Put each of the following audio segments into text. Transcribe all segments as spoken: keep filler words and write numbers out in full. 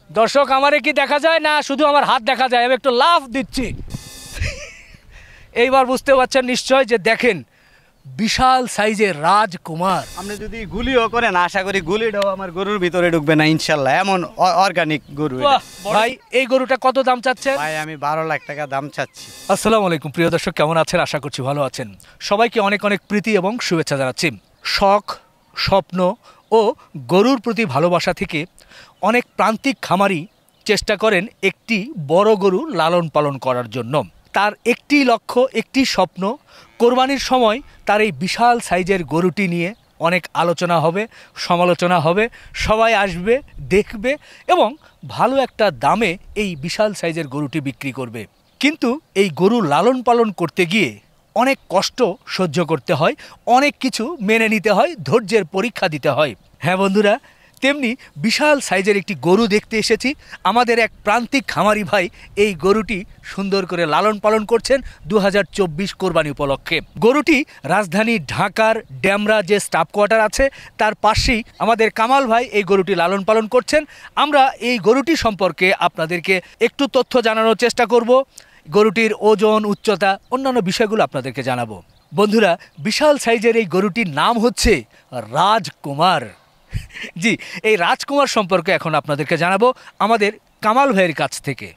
দর্শক আমারে কি দেখা যায় না শুধু আমার হাত দেখা যায়, আমি একটু লাফ দিচ্ছি। এইবার বুঝতে পারছেন নিশ্চয় যে দেখেন বিশাল সাইজের রাজকুমার। আপনি যদি গুলিও করেন আশা করি গুলিটাও আমার গরুর ভিতরে ঢুকবে না ইনশাল্লাহ, এমন অর্গানিক গরু। ভাই এই গরুটা কত দাম চাচ্ছেন? ভাই আমি বারো লাখ টাকা দাম চাচ্ছি। আসসালামু আলাইকুম প্রিয় দর্শক, কেমন আছেন? আশা করছি ভালো আছেন। সবাইকে অনেক অনেক প্রীতি এবং শুভেচ্ছা জানাচ্ছি। শখ, স্বপ্ন ও গরুর প্রতি ভালোবাসা থেকে অনেক প্রান্তিক খামারি চেষ্টা করেন একটি বড় গরু লালন পালন করার জন্য। তার একটি লক্ষ্য, একটি স্বপ্ন, কোরবানির সময় তার এই বিশাল সাইজের গরুটি নিয়ে অনেক আলোচনা হবে, সমালোচনা হবে, সবাই আসবে, দেখবে এবং ভালো একটা দামে এই বিশাল সাইজের গরুটি বিক্রি করবে। কিন্তু এই গরু লালন পালন করতে গিয়ে অনেক কষ্ট সহ্য করতে হয়, অনেক কিছু মেনে নিতে হয়, ধৈর্যের পরীক্ষা দিতে হয়। হ্যাঁ বন্ধুরা, তেমনি বিশাল সাইজের একটি গরু দেখতে এসেছি। আমাদের এক প্রান্তিক খামারি ভাই এই গরুটি সুন্দর করে লালন পালন করছেন দু হাজার চব্বিশ কোরবানি উপলক্ষে। গরুটি রাজধানী ঢাকার ড্যামরা যে স্টাফ কোয়ার্টার আছে তার পাশেই আমাদের কামাল ভাই এই গরুটি লালন পালন করছেন। আমরা এই গরুটি সম্পর্কে আপনাদেরকে একটু তথ্য জানানোর চেষ্টা করব, গরুটির ওজন, উচ্চতা, অন্যান্য বিষয়গুলো আপনাদেরকে জানাবো। বন্ধুরা, বিশাল সাইজের এই গরুটির নাম হচ্ছে রাজকুমার। জি, এই রাজকুমার সম্পর্কে এখন আপনাদেরকে জানাবো আমাদের কামাল ভাইয়ের কাছ থেকে।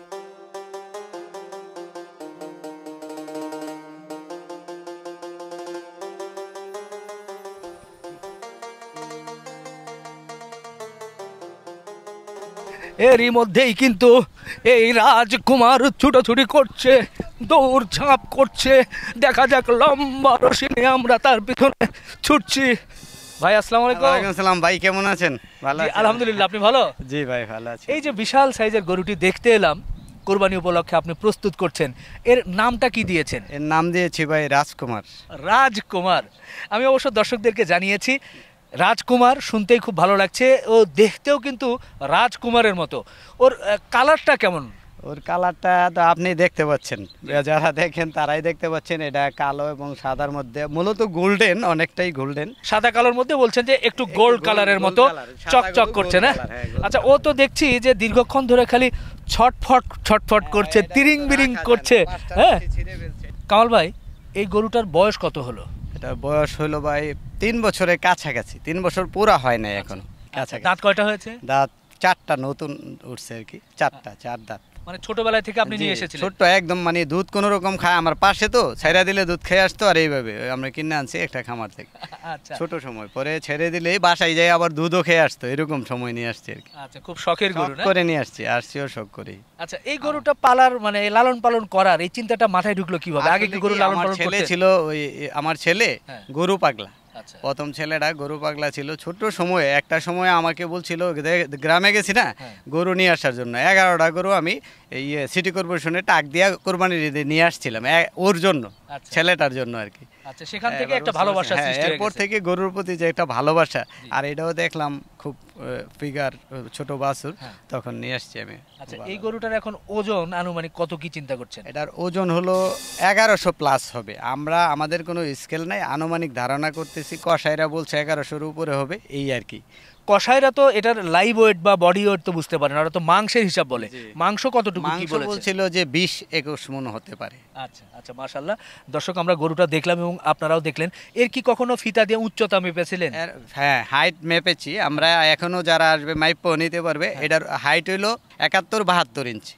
এরই মধ্যেই কিন্তু এই রাজকুমার ছুটোছুটি করছে, দৌড় ঝাঁপ করছে। দেখা যাক লম্বা রশি নিয়ে আমরা তার পিছনে ছুটছি। ভাই আসসালামু আলাইকুম। ওয়ালাইকুম আসসালাম। ভাই কেমন আছেন? ভালো জি আছি আলহামদুলিল্লাহ, আপনি ভালো? জি ভাই ভালো আছি। এই যে বিশাল সাইজের গরুটি দেখতে এলাম, কোরবানি উপলক্ষে আপনি প্রস্তুত করছেন, এর নামটা কি দিয়েছেন? এর নাম দিয়েছি ভাই রাজকুমার। রাজকুমার। আমি অবশ্য দর্শকদেরকে জানিয়েছি রাজকুমার শুনতেই খুব ভালো লাগছে, ও দেখতেও কিন্তু রাজকুমারের মতো। ওর কালারটা কেমন? ওর কালারটা তো আপনি দেখতে পাচ্ছেন, যারা দেখেন তারাই দেখতে পাচ্ছেন। এটা কালো এবং সাদার মধ্যে, মূলত গোল্ডেন, অনেকটাই গোল্ডেন। সাদা কালোর মধ্যে বলছেন যে একটু গোল্ড কালারের মতো চকচক করছে না? আচ্ছা, ও তো দেখছি যে দীর্ঘক্ষণ ধরে খালি ছটফট ছটফট করছে, তিরিং বিরিং করছে। হ্যাঁ কামাল ভাই, এই গরুটার বয়স কত হলো? এটা বয়স হলো ভাই তিন বছরের কাছাকাছি, তিন বছর পুরা হয় নাই এখন। কাছাকাছি। দাঁত কয়টা হয়েছে? দাঁত চারটা নতুন উঠছে আর কি, চারটা, চার দাঁত। মানে ছোটবেলায় থেকে আপনি নিয়ে এসেছিলেন? ছোট্ট একদম, মানে দুধ কোনো রকম খায় আমার পাশে, তো ছাইরা দিলে দুধ খেয়ে আসতো, আর এইভাবে আমরা কিনে আনছি একটা খামার থেকে। আচ্ছা, ছোট সময়, পরে ছেড়ে দিলেই বাসায় যাই আবার দুধও খেয়ে আসতো, এরকম সময় নিয়ে আসছি আর কি। আচ্ছা, খুব শখের গরু না? করে নিয়ে আসছি, আসছিও শখ করেই। আচ্ছা, এই গরুটা পালার মানে লালন পালন করার এই চিন্তাটা মাথায় ঢুকলো কিভাবে? আগে কি গরু লালন পালন ছেলে করতেন? ছিল, ওই আমার ছেলে গরু পাগলা। আচ্ছা, প্রথম ছেলেটা গরু পাগলা ছিল। ছোট সময়ে একটা সময় আমাকে বলছিল, গ্রামে গেছি না গরু নিয়ে আসার জন্য, এগারোটা গরু আমি এই সিটি কর্পোরেশনে টাক দিয়া কোরবানি নিয়ে আসছিলাম ওর জন্য, ছেলেটার জন্য আর কি। আচ্ছা, সেখান থেকে একটা ভালোবাসা সৃষ্টি হয়ে গেছে। এরপর থেকে গরুর প্রতি যে একটা ভালোবাসা, আর এটাও দেখলাম খুব ফিগার ছোট বাছুর, তখন নিয়ে আসছি আমি। আচ্ছা, এই গরুটার এখন ওজন আনুমানিক কত কি চিন্তা করছেন? এটার ওজন হলো এগারোশো প্লাস হবে। আমরা আমাদের কোনো স্কেল নাই, আনুমানিক ধারণা করতেছি। কসাইরা বলছে এগারোশোর উপরে হবে, এই আর কি। কসাইরা তো এটার লাইভ ওয়েট বা বডি ওয়েট তো বুঝতে পারেন, ওরা তো মাংসের হিসাব বলে। মাংস কতটুকু কি বলেছে? বলছিল যে বিশ একুশ মন হতে পারে। আচ্ছা আচ্ছা, মাশাআল্লাহ। দর্শক, আমরা গরুটা দেখলাম এবং আপনারাও দেখলেন। এর কি কখনো ফিতা দিয়ে উচ্চতা মেপেছিলেন? হ্যাঁ, হাইট মেপেছি আমরা। এখনো যারা আসবে মাইপও নিতে পারবে। এটার হাইট হইলো একাত্তর বাহাত্তর ইঞ্চি,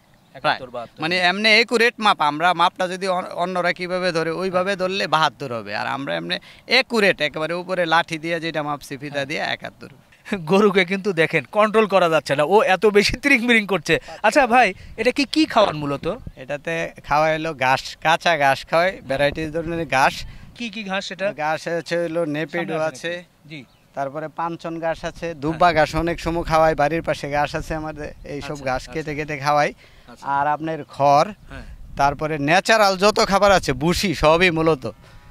মানে এমনি একুরেট মাপ। আমরা মাপটা যদি অন্যরা কিভাবে ধরে ওইভাবে ধরলে বাহাত্তর হবে, আর আমরা এমনি একুরেট একেবারে উপরে লাঠি দিয়ে যেটা মাপছি ফিতা দিয়ে একাত্তর। গরুকে কিন্তু দেখেন কন্ট্রোল করা যাচ্ছে না, ও এত বেশি ত্রিং বিরিং করছে। আচ্ছা ভাই, এটা কি কি খাওয়ান মূলত? এটাতে খাওয়া হলো ঘাস, কাঁচা ঘাস খাওয়াই, ভ্যারাইটিস ধরনের ঘাস। কি কি ঘাস সেটা? ঘাস আছে হলো নেপিডো আছে, জি, তারপরে পাঞ্চন ঘাস আছে, দুব্বা ঘাস অনেক সময় খাওয়াই, বাড়ির পাশে ঘাস আছে আমাদের, এইসব ঘাস কেটে কেটে খাওয়াই। আর আপনার খড়, তারপরে ন্যাচারাল যত খাবার আছে, ভুসি, সবই মূলত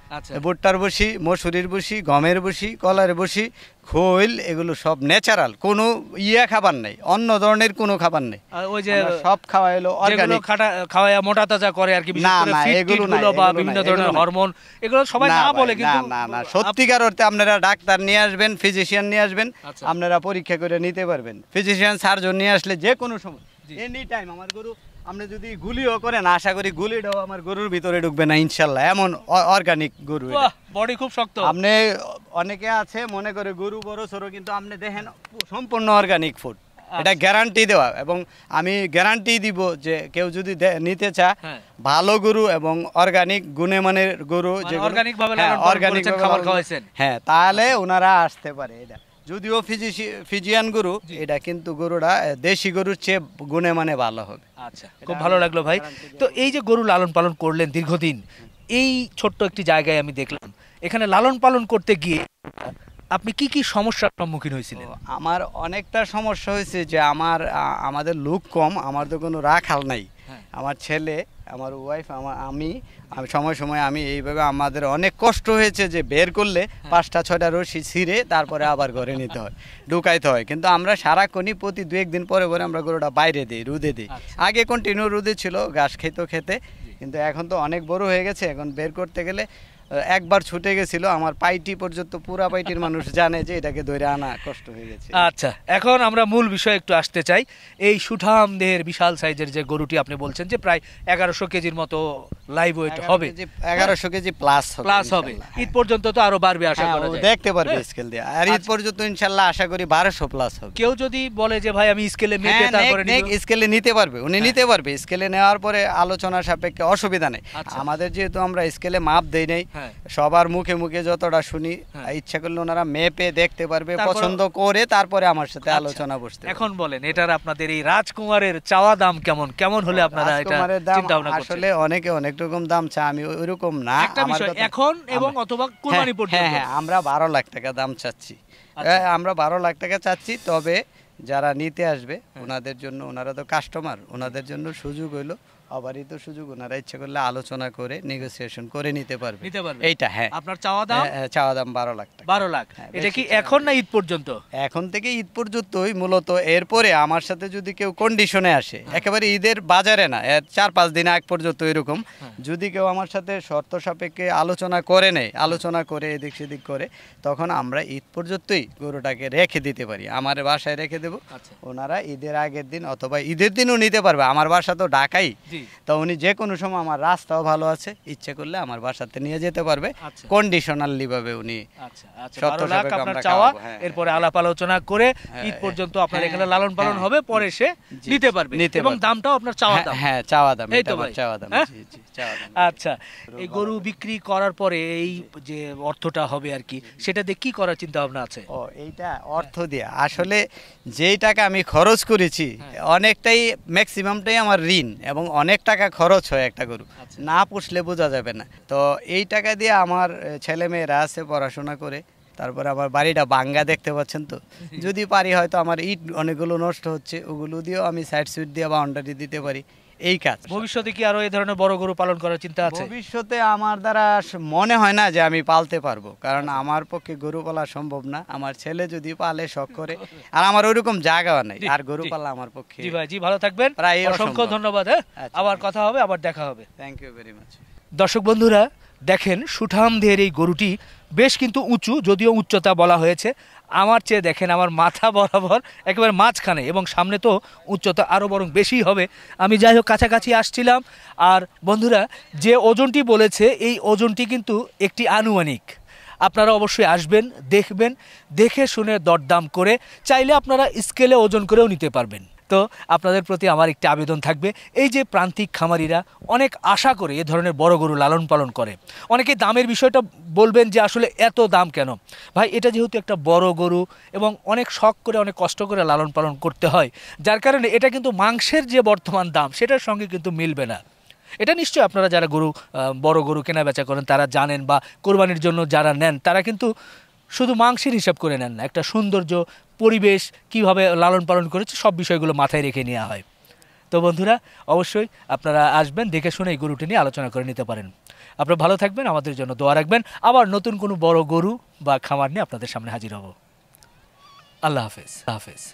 আচ্ছা। ভুট্টার বসি, মসুরির বসি, গমের বসি, কলার বসি, খৈল, এগুলো সব ন্যাচারাল, কোনো ইয়া খাবার নেই, অন্য ধরনের কোনো খাবার নেই। আর ওই যে আমরা সব খাওয়া হলো যেগুলো অর্গানিক। খাটা খাওয়ায় মোটা তাজা করে আর কি, বিশেষ না, করে না, ফিট এগুলো টিটগুলো নাই, বা এগুলো বিভিন্ন নাই, ধরনের এগুলো নাই। হরমোন, এগুলো সবাই না না ভাই, বলে না, কিন্তু না না সত্যিকার অর্থে আপনারা ডাক্তার নিয়ে আসবেন, ফিজিশিয়ান নিয়ে আসবেন, আচ্ছা। আপনারা পরীক্ষা করে নিতে পারবেন। ফিজিশিয়ান সার্জন নিয়ে আসলে যে কোনো সময় জি। এনি টাইম আমার গরু, আপনি যদি গুলিও করেন আশা করি গুলিটাও আমার গরুর ভিতরে ঢুকবে না ইনশাল্লাহ, এমন অর্গানিক গরু এটা। বাহ, বডি খুব শক্ত। আপনি অনেকে আছে মনে করে গরু বড় সরো, কিন্তু আপনি দেখেন সম্পূর্ণ অর্গানিক ফুড, এটা গ্যারান্টি দেওয়া। এবং আমি গ্যারান্টি দিব যে কেউ যদি দে- নিতে চায় হ্যাঁ। ভালো গরু এবং অর্গানিক গুণে মানের গরু, মানে যেগুলো- organic ভাবে হ্যাঁ, লালন পালন organic করেছেন, ভাবে খাবার লালন- খাওয়াইছেন। হ্যাঁ, তাহলে ওনারা আসতে পারে। এটা যদিও ফিজিশি ফিজিয়ান গরু, জি। এটা কিন্তু গরুটা আহ, দেশি গরুর চেয়ে গুণে মানে ভালো হবে। আচ্ছা, খুব ভালো লাগলো ভাই। তো এই যে গরু লালন পালন করলেন দীর্ঘদিন, এই ছোট্ট একটি জায়গায় আমি দেখলাম, এখানে লালন পালন করতে গিয়ে আপনি কি কি সমস্যার সম্মুখীন হয়েছিলেন? তো আমার অনেকটা সমস্যা হয়েছে যে আমার আ, আমাদের লোক কম, আমার তো কোনো রাখাল নাই। হ্যাঁ। আমার ছেলে, আমার ওয়াইফ, আমার আমি আমি সময় সময় আমি এইভাবে আমাদের অনেক কষ্ট হয়েছে যে বের করলে পাঁচটা ছয়টা রশি ছিঁড়ে তারপরে আবার ঘরে নিতে হয়, ঢুকাইতে হয়। কিন্তু আমরা সারাক্ষণই প্রতি দু একদিন পরে পরে আমরা গরুটা বাইরে দিই, রোদে দিই। আচ্ছা। আগে কন্টিনিউ রোদে ছিল, ঘাস খেতো খেতে, কিন্তু এখন তো অনেক বড় হয়ে গেছে, এখন বের করতে গেলে আহ, একবার ছুটে গেছিল আমার পাইটি পর্যন্ত, পুরা পাইটির মানুষ জানে যে এটাকে ধরে আনা কষ্ট হয়ে গেছে। আচ্ছা, এখন আমরা মূল বিষয়ে একটু আসতে চাই। এই সুঠাম দেহের বিশাল সাইজের যে গরুটি আপনি বলছেন যে প্রায় এগারোশো কেজির মতো লাইভ ওয়েট হবে, এগারোশো কেজি প্লাস হবে, প্লাস হবে, ইনশাল্লাহ। ঈদ পর্যন্ত তো আরো বাড়বে আশা হ্যাঁ, করা ও যায়। দেখতে পারবে হ্যাঁ। স্কেল দিয়ে, আর ঈদ আচ্ছা। পর্যন্ত ইনশাল্লাহ আশা করি বারোশো প্লাস হবে। কেউ যদি বলে যে ভাই আমি স্কেলে মেপে তারপরে নিব, স্কেলে নিতে পারবে, উনি হ্যাঁ। নিতে পারবে, স্কেলে নেওয়ার পরে আলোচনা সাপেক্ষে অসুবিধা নেই। আচ্ছা। আমাদের যেহেতু আমরা স্কেলে মাপ দেই নাই, হ্যাঁ। সবার মুখে মুখে যতটা শুনি, হ্যাঁ। ইচ্ছা করলে ওনারা মেপে দেখতে পারবে, তারপর- পছন্দ করে তারপরে আমার সাথে আচ্ছা। আলোচনা বসতে পারবে। এখন বলেন এটার আপনাদের এই রাজকুমারের চাওয়া দাম কেমন, কেমন হলে আপনারা এটা রাজকুমারের দাম চিন্তা ভাবনা করছেন? আসলে অনেকে অনেক রকম দাম চায়, আমি ওইরকম না। একটা আমার বিষয়, কথা- এখন এবং আমরা- অথবা হ্যাঁ, কুরবানি পর্যন্ত। হ্যাঁ হ্যাঁ আমরা বারো লাখ টাকা দাম চাচ্ছি। আচ্ছা। হ্যাঁ, আমরা বারো লাখ টাকা চাচ্ছি, তবে যারা নিতে আসবে ওনাদের জন্য, ওনারা তো কাস্টমার, ওনাদের জন্য সুযোগ হইলো অবারিত সুযোগ, ওনারা ইচ্ছা করলে আলোচনা করে নেগোসিয়েশন করে নিতে পারবে। নিতে পারবে। এইটা হ্যাঁ, আপনার চাওয়া দাম হ্যাঁ, হ্যাঁ, চাওয়া দাম বারো লাখ টাকা। বারো লাখ। হ্যাঁ, এটা কি বেশি চাওয়া এখন না ঈদ পর্যন্ত? এখন থেকে ঈদ পর্যন্তই মূলত। এরপরে আমার সাথে যদি কেউ কন্ডিশনে আসে, একেবারে ঈদের বাজারে না, এর চার পাঁচ দিন আগ পর্যন্ত এরকম, যদি কেউ আমার সাথে শর্ত সাপেক্ষে আলোচনা করে নেয়, আলোচনা করে এদিক সেদিক করে, তখন আমরা ঈদ পর্যন্তই গরুটাকে রেখে দিতে পারি, আমার বাসায় রেখে দেবো। আচ্ছা। ওনারা ঈদের আগের দিন অথবা ঈদের দিনও নিতে পারবে। আমার বাসা তো ঢাকাই, জি। তো উনি যে কোনো সময়, আমার রাস্তাও ভালো আছে, ইচ্ছে করলে আমার বাসাতে নিয়ে যেতে পারবে, আচ্ছা। কন্ডিশনালি ভাবে উনি। আচ্ছা আচ্ছা, শর্ত বারো লাখ সাপেক্ষে আপনার আমরা চাওয়া, খাওয়াবো, হ্যাঁ, এরপরে আলাপ আলোচনা করে হ্যাঁ, ঈদ পর্যন্ত আপনার হ্যাঁ, এখানে লালন পালন হ্যাঁ, হবে, পরে সে জি, নিতে পারবে নিতে এবং পারবে। দামটাও আপনার চাওয়া হ্যাঁ, দাম। হ্যাঁ চাওয়া দাম, এই এটা তো আমার ভাই। চাওয়া দাম, হ্যাঁ? জি, জি, চাওয়া দাম। আচ্ছা, এই গরু বিক্রি করার পরে এই যে অর্থটা হবে আর কি, সেটা দিয়ে কি করার চিন্তা ভাবনা আছে? ও এইটা অর্থ দিয়ে আসলে যেই টাকা আমি খরচ করেছি, অনেকটাই ম্যাক্সিমামটাই আমার ঋণ, এবং অনেক টাকা খরচ হয় একটা গরু, আচ্ছা। না পুষলে বোঝা যাবে না। তো এই টাকা দিয়ে আমার এ, ছেলে মেয়েরা আছে পড়াশোনা করে, তারপরে আমার বাড়িটা বাঙ্গা দেখতে পাচ্ছেন তো, যদি পারি হয়তো আমার ইট অনেকগুলো নষ্ট হচ্ছে, ওগুলো দিয়েও আমি সাইড সুইট দিয়ে বাউন্ডারি দিতে পারি, এই কাজ। ভবিষ্যতে কি আরো এই ধরনের বড় গরু পালন করার চিন্তা আছে? ভবিষ্যতে আমার দ্বারা স- মনে হয় না যে আমি পালতে পারবো, কারণ আমার পক্ষে গরু পালা সম্ভব না। আমার ছেলে যদি পালে শখ করে, আর আমার ওইরকম জায়গাও নাই, জি, আর গরু জি। পালা আমার পক্ষে। জি ভাই, জি ভালো থাকবেন, প্রায় অসংখ্য অসম্ভব। ধন্যবাদ। হ্যাঁ, আচ্ছা, আবার ঠিক কথা হবে, আবার দেখা হবে। Thank you very much. দর্শক বন্ধুরা দেখেন, সুঠাম দেহের এই গরুটি বেশ কিন্তু উঁচু, যদিও উচ্চতা বলা হয়েছে, আমার চেয়ে দেখেন আমার মাথা বরাবর একেবারে মাঝখানে, এবং সামনে তো উচ্চতা আরও বরং বেশি হবে। আমি যাই হোক কাছাকাছি আসছিলাম, আর বন্ধুরা যে ওজনটি বলেছে, এই ওজনটি কিন্তু একটি আনুমানিক। আপনারা অবশ্যই আসবেন, দেখবেন, দেখে শুনে দরদাম করে চাইলে আপনারা স্কেলে ওজন করেও নিতে পারবেন। তো আপনাদের প্রতি আমার একটি আবেদন থাকবে, এই যে প্রান্তিক খামারিরা অনেক আশা করে এ ধরনের বড় গরু লালন পালন করে, অনেকে দামের বিষয়টা বলবেন যে আসলে এত দাম কেন ভাই, এটা যেহেতু একটা বড় গরু এবং অনেক শখ করে অনেক কষ্ট করে লালন পালন করতে হয়, যার কারণে এটা কিন্তু মাংসের যে বর্তমান দাম সেটার সঙ্গে কিন্তু মিলবে না। এটা নিশ্চয়ই আপনারা যারা গরু আহ, বড় গরু কেনা বেচা করেন তারা জানেন, বা কোরবানির জন্য যারা নেন তারা কিন্তু শুধু মাংসের হিসাব করে নেন না, একটা সৌন্দর্য, পরিবেশ, কিভাবে লালন পালন করেছে, সব বিষয়গুলো মাথায় রেখে নেওয়া হয়। তো তো বন্ধুরা অবশ্যই আপনারা আসবেন, দেখে শুনে এই গরুটি নিয়ে আলোচনা করে নিতে পারেন। আপনারা ভালো থাকবেন, আমাদের জন্য দোয়া রাখবেন। আবার নতুন কোনো বড় গরু বা খামার নিয়ে আপনাদের সামনে হাজির হব। আল্লাহ হাফেজ। হাফেজ।